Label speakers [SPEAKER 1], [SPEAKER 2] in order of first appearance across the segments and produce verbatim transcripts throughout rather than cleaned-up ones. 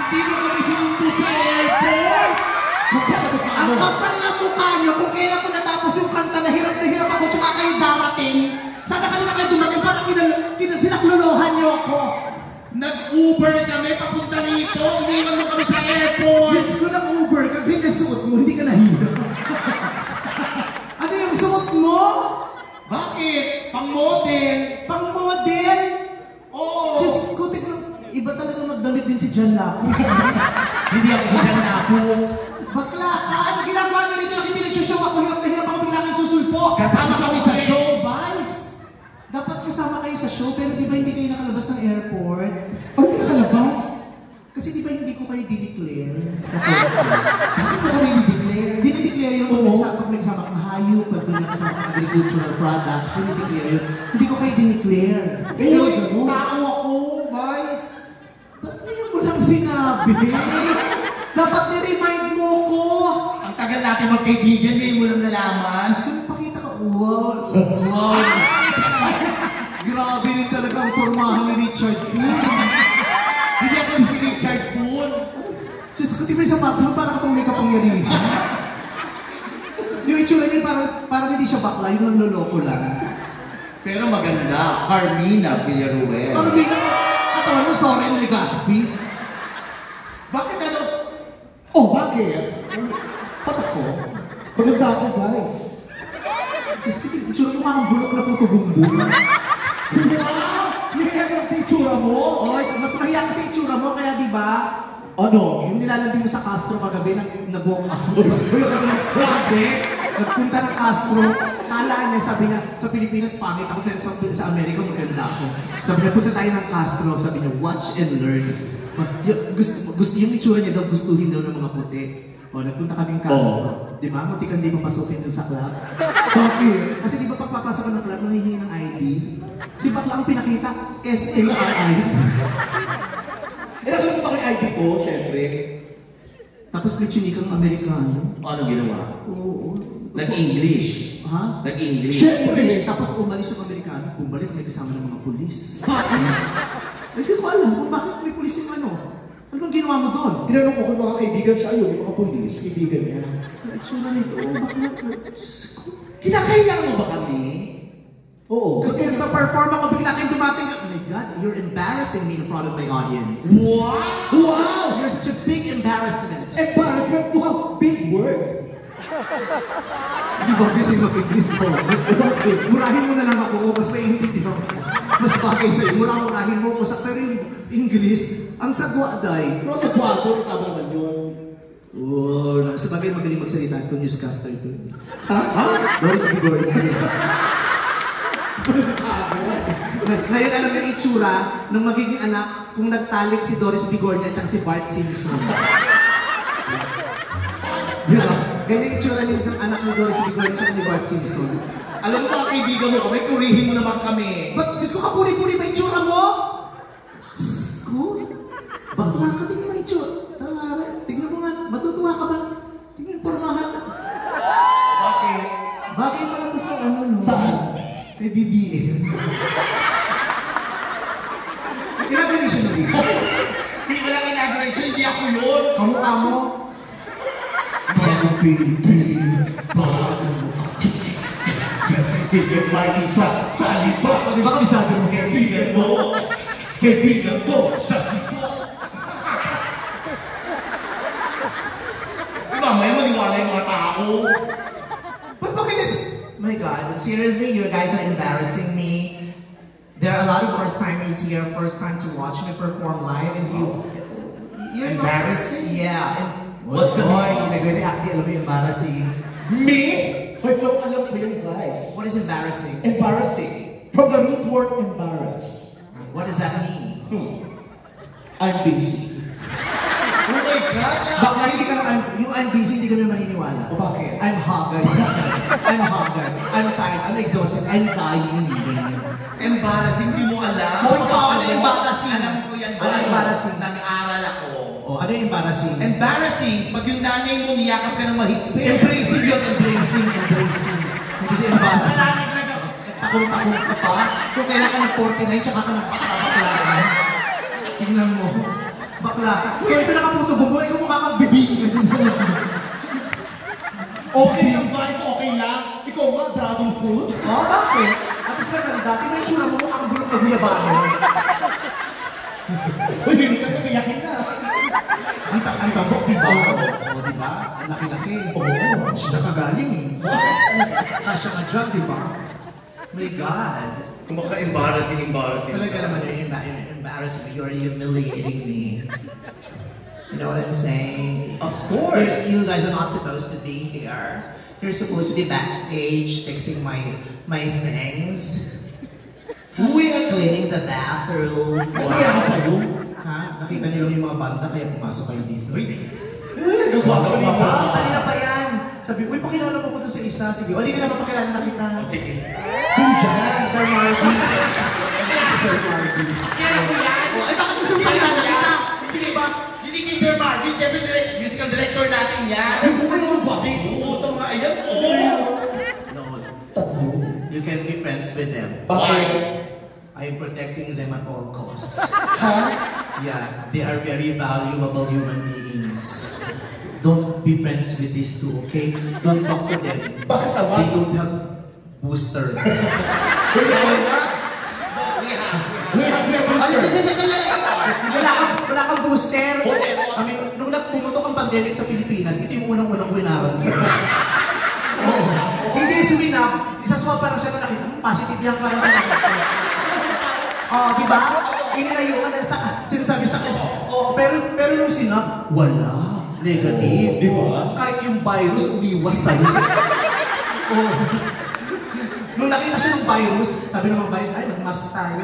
[SPEAKER 1] Hindi mo kami sinundo sa airport!
[SPEAKER 2] Ang kapal na mukha nyo, kung kailan ko natapos yung kanta na hirap na hirap ako tsaka kayo darating, sana kanina kayo dumating, parang sinakluluhan nyo ako.
[SPEAKER 1] Nag-Uber kami papunta rito, iniwan mo kami sa airport!
[SPEAKER 2] Yes, ko nag-Uber, kasi yung suot mo, hindi ka nahihirap. Ano yung suot mo?
[SPEAKER 1] Bakit? Pang-model?
[SPEAKER 2] Pang-model?
[SPEAKER 1] Oo!
[SPEAKER 2] Diyos ko, tignan, iba talaga magdamit din si John Lapus.
[SPEAKER 1] Hindi ako si John Lapus.
[SPEAKER 2] Bakla ka! Ano ginagawa niyo rito? Hindi nag-show ako, hirap na hirap ako biglang susulpo.
[SPEAKER 1] Kasama kami sa show, Vice!
[SPEAKER 2] Dapat kasama kayo sa show, pero di ba hindi kayo nakalabas ng airport?
[SPEAKER 1] Oh, hindi nakalabas?
[SPEAKER 2] Kasi di ba hindi ko kayo dineclare? Bakit ko kayo dineclare? Dineclare yung pag nagsama kang hayop, pag nagsama kang agricultural products, dineclare yun. Hindi ko kayo dineclare.
[SPEAKER 1] Uy, tao ako, Vice!
[SPEAKER 2] Ba't ngayon mo lang sinabi? Dapat ni-remind mo ko!
[SPEAKER 1] Ang tagal natin magkaibigan, ngayon mo lang nalaman.
[SPEAKER 2] Gusto mo pakita ka? Wow! Wow! Grabe rin talaga ang pormahan ni Richard Poole.
[SPEAKER 1] Hindi ako si Richard Poole.
[SPEAKER 2] Diyos ko, di ba yung sapatos mo parang kapag may kapangyarihan? Yung itsura niya parang, parang hindi siya bakla, yung nanloloko lang.
[SPEAKER 1] Pero maganda, Carmina Villaruel.
[SPEAKER 2] Parang hindi na, katawan mo, sorry, Legaspi.
[SPEAKER 1] Bakit ano?
[SPEAKER 2] Oh, bakit? Patak ko?
[SPEAKER 3] Maganda ako, guys.
[SPEAKER 2] Diyos ko, itsura mo parang bulok na puto bumbong.
[SPEAKER 3] Wow! Nihiyak lang sa itsura mo?
[SPEAKER 2] Oh, mas mahiya ka sa itsura mo, kaya di ba?
[SPEAKER 3] Ano?
[SPEAKER 2] Yung nilalandi mo sa Castro kagabi, nag-walk ako. Grabe! Nagpunta ng Castro, kala niya, sabi niya, sa Pilipinas, pangit ako, pero sa, sa Amerika, maganda ako. Sabi niya, punta tayo ng Castro, sabi niya, watch and learn. Gusto, gusto yung itsura niya daw, gustuhin daw ng mga puti. O, nagpunta kaming Castro. Oh. Di ba? Munti kang di papasukin dun sa club.
[SPEAKER 3] Bakit?
[SPEAKER 2] Kasi di ba pagpapasok ka ng club, nanghihingi ng I D? Si bakla ang pinakita, S A R I.
[SPEAKER 3] Eh, nakalimutan ko yung I D ko, syempre.
[SPEAKER 2] Tapos may chinikang Amerikano.
[SPEAKER 1] Ano ginawa?
[SPEAKER 2] Oo.
[SPEAKER 1] Nag-English.
[SPEAKER 2] Ha?
[SPEAKER 1] Nag-English.
[SPEAKER 2] Siyempre! Tapos umalis yung Amerikano, bumalik may kasama ng mga pulis. Bakit? Hindi ko alam kung bakit may pulis yung ano. Ano bang ginawa mo doon?
[SPEAKER 3] Tinanong ko kung mga kaibigan siya, yun, yung mga polis, kaibigan niya.
[SPEAKER 2] Itsura nito, bakit?
[SPEAKER 1] Kinakailangan mo ba kami?
[SPEAKER 3] Oo.
[SPEAKER 2] Kasi nagpa-perform ako, bigla kayong dumating. Oh my God, you're embarrassing me in front of my audience.
[SPEAKER 1] Wow!
[SPEAKER 3] Wow!
[SPEAKER 2] You're such a big embarrassment.
[SPEAKER 3] Embarrassment? Wow! Big word!
[SPEAKER 2] Hindi ba busy mag-English ko? Murahin mo na lang ako, mas maiintindihan ko. Mas bagay sa'yo, murahin mo ko sa pero yung English, ang sagwa day.
[SPEAKER 3] Pero sa kwarto, tama naman yun.
[SPEAKER 2] Oo, oh, sa bagay magaling magsalita ito, newscaster ito.
[SPEAKER 3] Ha?
[SPEAKER 2] Ha? Doris Vigor. Ngayon alam yung itsura ng magiging anak kung nagtalik si Doris Vigornia at si Bart Simpson. Diba? Ganyan itsura ng anak ni Doris Vigornia at ni Bart Simpson.
[SPEAKER 1] Alam mo mga kaibigan mo kami, purihin mo naman kami.
[SPEAKER 2] Ba't Diyos ko kapuri-puri ba itsura mo? Diyos ko? Bakla ka, tingnan mo itsura. Tara, tingnan mo nga, matutuwa ka ba? Tingnan, pormahan.
[SPEAKER 1] Bakit?
[SPEAKER 2] Bagay pala ko sa ano, no?
[SPEAKER 3] Saan?
[SPEAKER 2] May B B M. Inauguration na dito.
[SPEAKER 1] Hindi ko lang inauguration, hindi ako yun.
[SPEAKER 2] Kamukha mo.
[SPEAKER 3] Bago Pilipin, bago sige may isa salita.
[SPEAKER 2] Di ba kabisado mo?
[SPEAKER 3] Kaibigan mo, kaibigan ko, siya si po.
[SPEAKER 1] Diba, may maniwala yung mga tao.
[SPEAKER 2] Ba't ba kayo? My God, seriously, you guys are embarrassing me. There are a lot of first-timers here, first time to watch me perform live, and you... You're
[SPEAKER 1] Embarrassing?
[SPEAKER 2] Yeah, and...
[SPEAKER 3] What's the
[SPEAKER 2] boy,
[SPEAKER 3] name?
[SPEAKER 2] nag-react di, alam mo yung embarrassing.
[SPEAKER 3] Me? Hoy, yung alam ko yung guys.
[SPEAKER 2] What is embarrassing?
[SPEAKER 3] Embarrassing. From the root word embarrass.
[SPEAKER 2] What does that mean?
[SPEAKER 3] Hmm. I'm busy.
[SPEAKER 1] Oh my God!
[SPEAKER 2] Baka hindi ka lang, yung I'm busy, hindi ka na maniniwala.
[SPEAKER 3] O bakit?
[SPEAKER 2] I'm haggard. I'm haggard. I'm tired. I'm exhausted. I'm dying.
[SPEAKER 1] Embarrassing, hindi mo alam.
[SPEAKER 2] Oh,
[SPEAKER 1] Sa
[SPEAKER 2] ano
[SPEAKER 1] ano,
[SPEAKER 2] embarrassing?
[SPEAKER 1] Alam ko yan.
[SPEAKER 2] Ano embarrassing?
[SPEAKER 1] Nag-aaral ako.
[SPEAKER 2] Oh, ano yung embarrassing?
[SPEAKER 1] Embarrassing, pag yung nanay mo niyakap ka ng mahigpit.
[SPEAKER 2] Embracing yun, embracing, embracing. Hindi embarrassing. Takong-takong ka pa. Kung kailan ka ng forty-nine, tsaka ka ng pakakakalaran. Tingnan mo. Bakla ka. Kaya ito nakaputo bubo, ikaw mukha kang bibigin ka dun sa
[SPEAKER 3] Okay lang, guys, okay lang. Ikaw nga, dragon fruit.
[SPEAKER 2] Oh, bakit? At least maganda, tingnan yung tsura mo mukhang bulong na guyabano.
[SPEAKER 3] Uy, hindi ka nagayakin na.
[SPEAKER 2] Ang ta- ang tabok, di ba? Oo, di ba? Ang laki-laki. Oo, siya kagaling eh. Kasya ka dyan, di ba? My God.
[SPEAKER 4] Kumaka-embarrassing, embarrassing.
[SPEAKER 2] Talaga naman you're embar- embarrassing me, you're humiliating me. You know what I'm saying?
[SPEAKER 4] Of course.
[SPEAKER 2] You guys are not supposed to be here. You're supposed to be backstage fixing my my things. We are cleaning the bathroom.
[SPEAKER 3] Kaya ka sa'yo.
[SPEAKER 2] Ha? Nakita niyo lang yung mga banda kaya pumasok kayo dito.
[SPEAKER 3] Uy, nagawa ka rin ba?
[SPEAKER 2] Ah, kanina pa yan. Sabi, uy, pakilala mo ko doon sa isa. Sige, wali ka naman pakilala na kita.
[SPEAKER 4] Oh, sige.
[SPEAKER 2] Sino dyan? Sir Marky. Sir Marky. Ay, bakit gusto mo pakilala kita? Sige ba?
[SPEAKER 1] Hindi kay Sir Marvin, siyempre direct, musical director natin yan.
[SPEAKER 3] Ay, buhay naman ba?
[SPEAKER 1] Oo, sa mga ayan. Oo.
[SPEAKER 2] No.
[SPEAKER 3] Tatlo.
[SPEAKER 2] You can be friends with them.
[SPEAKER 3] Bakit?
[SPEAKER 2] I am protecting them at all costs.
[SPEAKER 3] Ha?
[SPEAKER 2] Yeah, they are very valuable human beings. Don't be friends with these two, okay? Don't talk to them.
[SPEAKER 3] Bakit naman?
[SPEAKER 2] They don't have booster.
[SPEAKER 3] Uy, ako na.
[SPEAKER 1] We have,
[SPEAKER 3] We have never
[SPEAKER 2] Ay,
[SPEAKER 3] heard.
[SPEAKER 2] sige, sige, sige. Wala kang, wala kang booster. I mean, nung nagpumutok ang pandemic sa Pilipinas, ito yung unang-unang winaran. Oo. Hindi suminap, isaswap parang siya na nakita, positive yan parang nakita. Oh, di ba? Inilayo ka na sa sinasabi sa akin. Oh, pero pero yung sinap, wala. Negative.
[SPEAKER 3] Di ba?
[SPEAKER 2] Kahit yung virus umiwas sa'yo. Oh. Nung nakita siya ng virus, sabi ng mga virus, ay, nag-mask tayo.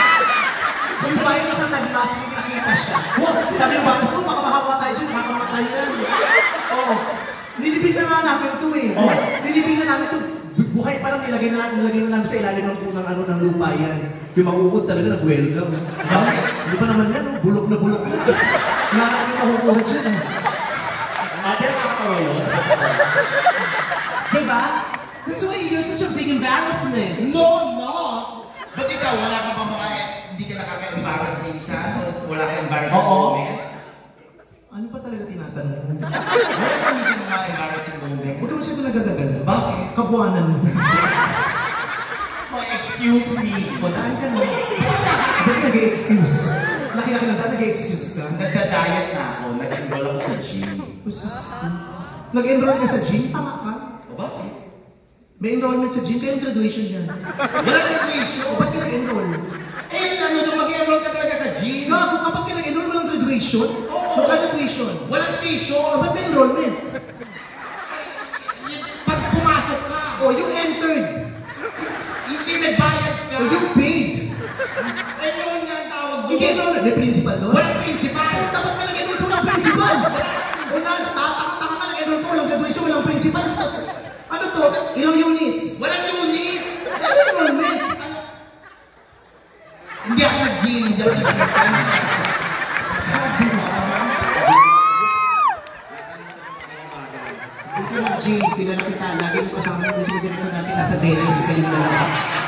[SPEAKER 2] So yung virus ang nag-mask, nakita siya. Sabi ng virus, oh, baka mahawa tayo dyan, baka mamatay yan. Oo. Nilibig na nga namin ito eh.
[SPEAKER 3] Oh.
[SPEAKER 2] Nilibig na namin ito. Buhay pa lang nilagay na, nilagay na namin sa ilalim ng punang ano ng lupa yan. Yung mauukot talaga nag-welcome. Hindi pa naman yan, oh, bulok na bulok na. Wala na kami mahukuhat siya eh.
[SPEAKER 3] Ate, nakakatawa yun.
[SPEAKER 2] Diba? That's why you're such a big embarrassment.
[SPEAKER 3] No, no.
[SPEAKER 1] Ba't ikaw, wala ka ba mga, hindi ka nakaka-embarrass minsan? Wala ka embarrassing
[SPEAKER 3] Oo.
[SPEAKER 1] moment?
[SPEAKER 2] Ano pa talaga tinatanong mo?
[SPEAKER 1] Wala ka minsan mga embarrassing moment?
[SPEAKER 2] Huwag ka masyado nagdadagal.
[SPEAKER 1] Bakit?
[SPEAKER 2] Kabuanan mo.
[SPEAKER 1] Oh, excuse me.
[SPEAKER 2] Wala ka na. Ba't ka nag-excuse? Laki-laki lang, nag-excuse ka?
[SPEAKER 1] Nagda-diet na ako, nag-enroll ako sa gym.
[SPEAKER 2] Nag-enroll ka sa gym? Tama ka.
[SPEAKER 1] O bakit?
[SPEAKER 2] May enrollment sa gym, kaya yung graduation yan.
[SPEAKER 1] Wala graduation.
[SPEAKER 2] O ba't ka nag-enroll?
[SPEAKER 1] Eh, ano nung mag-enroll ka talaga sa gym?
[SPEAKER 2] Gago, kapag ka nag-enroll, walang graduation?
[SPEAKER 1] Oo.
[SPEAKER 2] Magkano tuition?
[SPEAKER 1] Walang
[SPEAKER 2] O
[SPEAKER 1] tuition.
[SPEAKER 2] ba't may enrollment?
[SPEAKER 1] Pag pumasok ka,
[SPEAKER 2] O you entered.
[SPEAKER 1] hindi nagbayad ka.
[SPEAKER 2] O you paid.
[SPEAKER 1] Eh, yun nga ang tawag doon.
[SPEAKER 2] Hindi enroll. May principal doon?
[SPEAKER 1] Walang principal.
[SPEAKER 2] O dapat ka nag-enroll sa walang principal. O na, tataka-taka ka nag-enroll ko, walang graduation, walang principal. Tapos, ano to? Ilang units?
[SPEAKER 1] Walang units.
[SPEAKER 2] Ano enrollment?
[SPEAKER 1] Hindi ako nag-gym. Hindi ako nag-gym.
[SPEAKER 2] Ito yung Jay, kilala kita. Lagi mo kasama yung music director natin. Nasa Dennis, kayo na lang.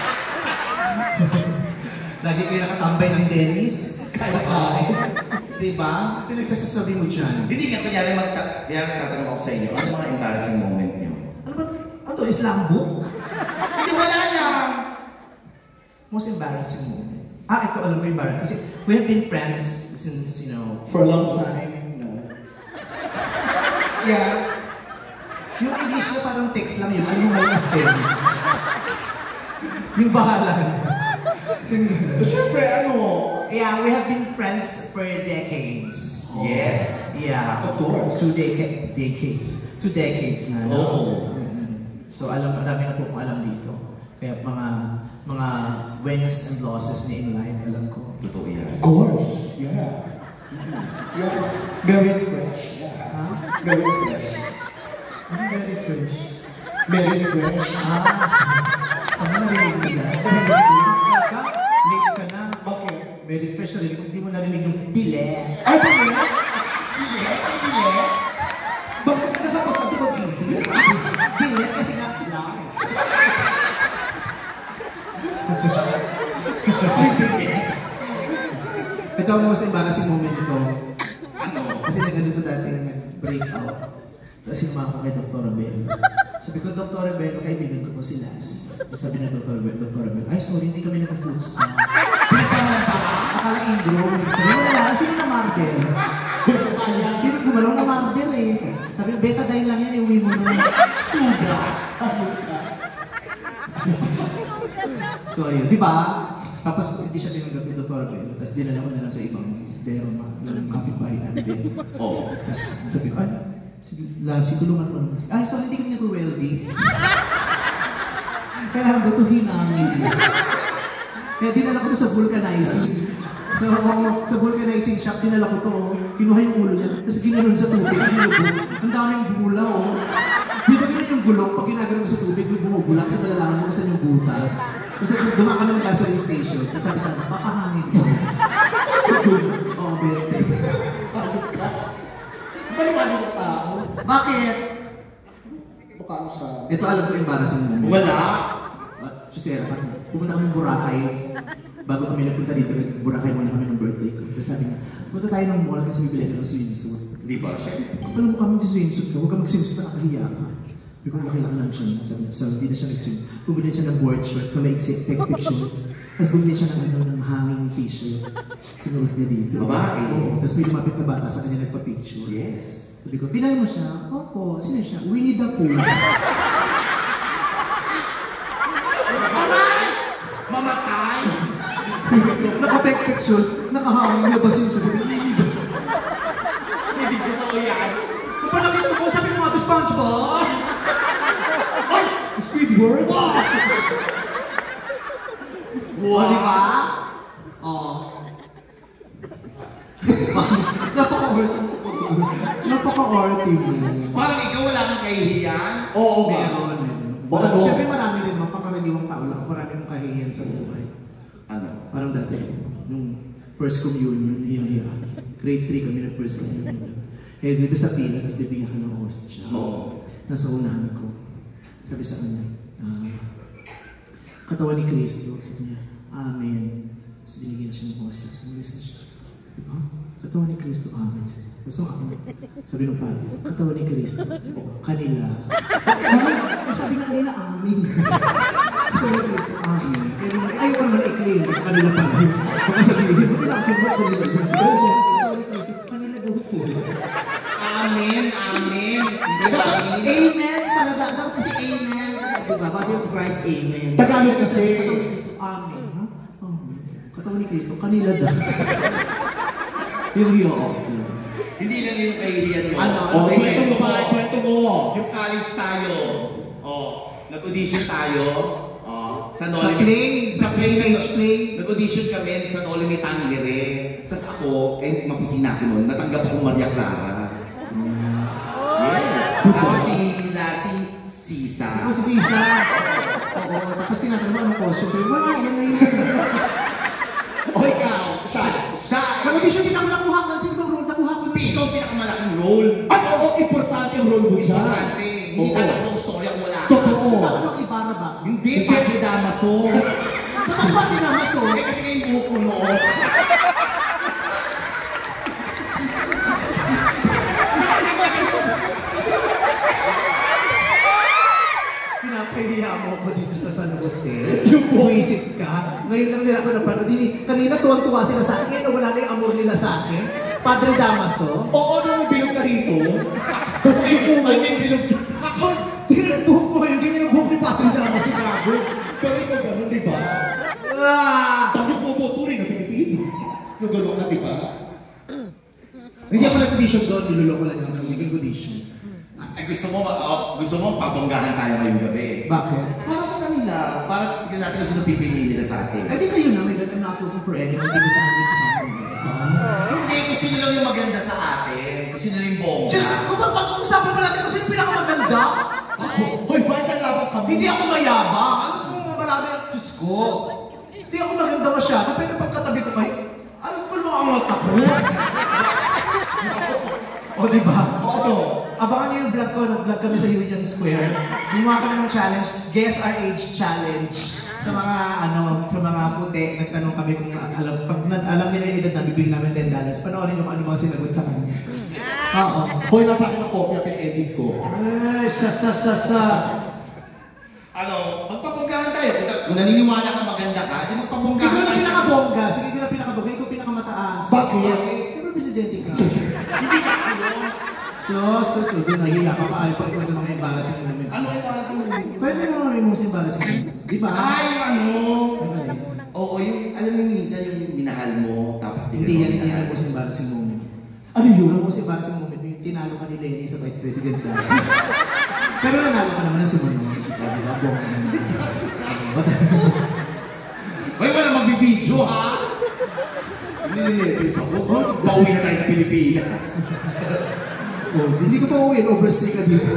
[SPEAKER 2] Lagi kayo nakatambay ng Dennis. Kaya kain. Diba? Pinagsasasabi mo dyan.
[SPEAKER 1] Hindi nga, kunyari magta- kunyari tatanong ako sa inyo, ano mga embarrassing moment niyo?
[SPEAKER 2] Ano ba? Ano to? Islam book?
[SPEAKER 1] Hindi, wala lang.
[SPEAKER 2] Most embarrassing moment. Ah, ito alam mo yung embarrassing. Kasi we have been friends since, you know,
[SPEAKER 3] For a long time, no. Yeah.
[SPEAKER 2] yung English na parang text lang yun. Ano yung may spell? Yung bahala.
[SPEAKER 3] Siyempre, ano,
[SPEAKER 2] Yeah, we have been friends for decades.
[SPEAKER 1] Yes.
[SPEAKER 2] Yeah,
[SPEAKER 3] Of course.
[SPEAKER 2] Two deca decades. Two decades na. no?
[SPEAKER 1] Oo.
[SPEAKER 2] Mm-mm. So alam, marami na po kung alam dito. Kaya mga mga wins and losses ni in life, alam ko.
[SPEAKER 1] Totoo yan.
[SPEAKER 3] of course, yeah. Yeah. Very fresh, yeah.
[SPEAKER 2] Ha?
[SPEAKER 3] Very fresh.
[SPEAKER 2] Ano very fresh?
[SPEAKER 3] Very fresh.
[SPEAKER 2] Ah, ano narinig mo na? Late ka? Late ka na.
[SPEAKER 3] Bakit?
[SPEAKER 2] Very fresh na rin. Hindi mo narinig yung dile.
[SPEAKER 3] Ay, dile? Dile? Dile? Bakit ka sa pagkato mo dile?
[SPEAKER 2] Dile kasi nga live. Ito ang most embarrassing moment ito. kasi nagano dati nag-break out. Tapos sinama ko kay Doktora Bel. Sabi ko, Doktora Bel, kaibigan ko po si Las. Sabi na Doktora Bel, Doktora Bel, ay sorry, hindi kami naka-foods pa. Pinagkaman pa, akala Indro. Sabi ko, wala, sino na Marvel? Sino gumalaw na Marvel eh. Sabi ko, betadine lang yan, iuwi mo na. Suga. So ayun, di ba? Tapos hindi siya tinanggap ni Doktora Bel. Tapos dinala ko na lang sa ibang derma, yung kapitbahay namin. Oo. Tapos sabi ko, ay, Lassie, tulungan mo naman. Ay, sorry, hindi kami nag-weldy. Kailangan gutuhin namin. Kaya dinala ko to sa vulcanizing. So, sa vulcanizing shop, dinala ko to. Kinuha yung ulo niya, tapos ginanon sa tubig. Ang daming bula, oh. Di ba ganun yung gulong? Pag ginagano mo sa tubig, yung bumubulak sa talalangan mo sa yung butas. Kasi dumaan kami ng gasoline station, tapos sabi sa papahangin ko. Oo, bete.
[SPEAKER 3] Maliwanag ng tao.
[SPEAKER 2] Bakit?
[SPEAKER 3] Mukha mo sa...
[SPEAKER 2] Ito alam ko embarrassing moment.
[SPEAKER 1] Wala.
[SPEAKER 2] Uh, Susera, pumunta kami ng Boracay. Bago kami napunta dito, Boracay muna kami ng birthday ko. Tapos sabi nga, punta tayo ng mall kasi bibili ng swimsuit.
[SPEAKER 1] Di ba siya?
[SPEAKER 2] Alam mo kami si swimsuit ka, huwag ka mag-swimsuit na nakahiya ka. Sabi ko, nakilala lang siya. Sabi so, hindi na siya nag-swim. Bumili siya ng board shorts na may peg pictures. Tapos bumili siya ng ano, ng hanging t-shirt. Sinurot niya dito.
[SPEAKER 1] Babae?
[SPEAKER 2] Oo. Tapos may lumapit na bata sa kanya nagpa-picture.
[SPEAKER 1] Yes.
[SPEAKER 2] Sabi ko, pinay mo siya? Opo, sino siya? Winnie the Pooh.
[SPEAKER 1] Aray! Mamatay!
[SPEAKER 2] Naka-peg pictures, nakahanging niya ba siya?
[SPEAKER 1] Hindi ko totoo yan.
[SPEAKER 2] Kung pa nakita ko, sabi mo nga ito, SpongeBob! Ay! Squidward! Wow! Wow! Di ba? Oo. Napaka-orty. Napaka-orty mo.
[SPEAKER 1] Parang ikaw wala kang kahihiyan?
[SPEAKER 3] Oo nga.
[SPEAKER 2] Meron.
[SPEAKER 3] Bakit mo?
[SPEAKER 2] Siyempre marami rin, mapangkaraniwang tao lang. Marami kong kahihiyan sa buhay.
[SPEAKER 1] Ano?
[SPEAKER 2] Parang dati, nung first communion, hinihiyan. Grade three kami na first communion. Eh, di ba sa pila, tapos bibigyan ka ng host siya.
[SPEAKER 1] Oo.
[SPEAKER 2] Nasa unahan ko. Sabi sa kanya, ah, katawan ni Kristo. Sabi niya, Amen. Tapos binigyan siya ng host. Sabi siya, ha? Katawan ni Kristo, Amen. Gusto ako. Sabi ng pati, katawan ni Kristo. Kanila. Sabi na kanila, Amen. Katawan ni Kristo, Amen. Ayaw ko naman i-claim. Kanila pa rin. Baka sabihin, hindi lang ako kanila. Katawan ni Kristo, kanila daw po.
[SPEAKER 1] Amen, amen. Hindi ba amen?
[SPEAKER 2] Amen! Pala dapat kasi amen. Diba? Body of Christ, amen.
[SPEAKER 3] Tagalog kasi.
[SPEAKER 2] Katawan ni Kristo, amen. Ha? Amen. Katawan ni Kristo, kanila daw. Yung hiyo.
[SPEAKER 1] Hindi lang yung kahihiyan mo.
[SPEAKER 2] Ano?
[SPEAKER 3] O, kwento mo ba? Kwento mo.
[SPEAKER 1] Yung college tayo. Oh, nag-audition tayo. Oh, sa
[SPEAKER 2] Sa
[SPEAKER 1] Noli.
[SPEAKER 2] play.
[SPEAKER 1] Sa play.
[SPEAKER 2] Stage play.
[SPEAKER 1] Nag-audition kami sa Noli ni Tangere. Tapos ako, eh, maputi na ako nun. Natanggap ako Maria Clara. Yes. Tapos si Lassie Sisa.
[SPEAKER 2] Ako si Sisa. Oo. Tapos tinatanong mo anong costume. Sabi, wala, yan na yun.
[SPEAKER 3] O ikaw, siya.
[SPEAKER 1] Siya.
[SPEAKER 2] Nag-audition din ako nakuha. Kasi ito role, nakuha ko na.
[SPEAKER 1] Ikaw ang pinakamalaking role.
[SPEAKER 3] Ay, oo, importante ang role mo dyan.
[SPEAKER 1] Importante. Hindi
[SPEAKER 3] Oo.
[SPEAKER 1] tatanong ang story kung wala ka.
[SPEAKER 3] Totoo.
[SPEAKER 2] Sa ano Ibarra ba?
[SPEAKER 1] Hindi, Padre Damaso.
[SPEAKER 2] Bakit ba tinamaso?
[SPEAKER 1] Eh, kasi nga yung buhok ko noon.
[SPEAKER 2] Pinapahiya mo ako dito sa San Jose. Buisip ka. Ngayon lang nila ako napanood. Hindi, kanina tuwang-tuwa sila sa akin na wala na yung amor nila sa akin. Padre Damaso.
[SPEAKER 3] Oo, nung bilog ka rito.
[SPEAKER 1] Ay, may bilog.
[SPEAKER 2] Ako, tingnan ang buhok mo ngayon. Ganyan ang buhok ni Padre Damaso. Gago.
[SPEAKER 3] Pero ikaw ganun, di ba?
[SPEAKER 2] Ah!
[SPEAKER 3] Sabi ko mo ito rin na Pilipino. Nagulong ka, di ba?
[SPEAKER 2] Hindi ako nag-audition doon. Niluloko lang ako. Naging audition.
[SPEAKER 1] Ay, gusto mo, oh, gusto mo pabonggahan tayo ngayong gabi.
[SPEAKER 2] Bakit?
[SPEAKER 1] Para sa kanila, para hindi natin gusto na pipiliin nila sa atin.
[SPEAKER 2] Eh di kayo na. May I'm not looking for anyone. Hindi ko sa akin sa akin.
[SPEAKER 1] Hindi, kung sino lang yung maganda sa atin. Kung sino lang yung bongga.
[SPEAKER 2] Diyos ko, pag-uusapan pa natin kasi pinakamaganda.
[SPEAKER 3] Hoy, fine sa labang kami.
[SPEAKER 2] Hindi ako mayabang. Alam mo, marami ang Diyos ko. Hindi ako maganda masyado. Pero pagkatabi ko kayo, alam ko naman ang mata ko. O, di ba?
[SPEAKER 3] Oo, to.
[SPEAKER 2] Abangan niyo yung vlog ko. Nag-vlog kami sa Union Square. Gumawa kami ng challenge. Guess our age challenge. Sa mga, ano, sa mga puti, nagtanong kami kung alam, pag alam nila yung edad na, bibigyan namin ten dollars. Panoorin niyo kung ano mga sinagot sa kanya. Oo.
[SPEAKER 3] Hoy, nasa akin ang kopya, pin-edit ko.
[SPEAKER 2] Ay, sas, sas, sas, sas.
[SPEAKER 1] Ano, magpapunggahan tayo. Kung, kung naniniwala ka maganda ka, di
[SPEAKER 2] Ikaw
[SPEAKER 1] magpapunggahan
[SPEAKER 2] na
[SPEAKER 1] tayo.
[SPEAKER 2] pinakabongga. Sige, ikaw na pinakabongga. Ikaw pinakamataas.
[SPEAKER 3] Bakit?
[SPEAKER 2] Ikaw presidente ka.
[SPEAKER 1] Hindi ka ano.
[SPEAKER 2] Sus, sus, sus. Doon nahiya ka pa. Ay, pag ikaw ng mga embarrassing moments.
[SPEAKER 1] Ano yung para sa mga?
[SPEAKER 2] Pwede naman yung most embarrassing moments. Di ba?
[SPEAKER 1] Ay, yung ano.
[SPEAKER 2] Ano yun?
[SPEAKER 1] Oo, yung, alam mo yung minsan yung minahal mo, tapos di ka
[SPEAKER 2] Hindi yan,
[SPEAKER 1] naman
[SPEAKER 2] hindi yan ang
[SPEAKER 1] minahal.
[SPEAKER 2] most embarrassing moment.
[SPEAKER 3] Ano yun?
[SPEAKER 2] Ang most embarrassing moment, yung tinalo ka ni Lenny sa Vice President ka. Pero nanalo ka naman ng sumunod. Di ba? Bongga naman.
[SPEAKER 1] Hoy, wala magbibidyo, ha? Nililepis ako. Pauwi na tayo ng Pilipinas.
[SPEAKER 2] Oh, hindi ko pa uwi. Overstay ka dito.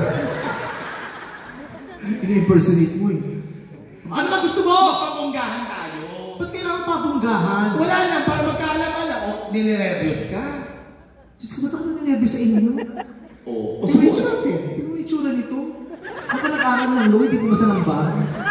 [SPEAKER 2] Ini-impersonate mo eh. Ano ba gusto mo?
[SPEAKER 1] Magpapunggahan tayo.
[SPEAKER 2] Ba't kailangan pabunggahan?
[SPEAKER 1] Wala lang, para magkaalam-alam. O, nilirevyos ka.
[SPEAKER 2] Diyos ko, ba't ako nanininervous sa inyo?
[SPEAKER 1] Oo.
[SPEAKER 2] O, subukan natin. Tingnan mo yung itsura nito. Ako nag-aral ng law, hindi ko masalamba.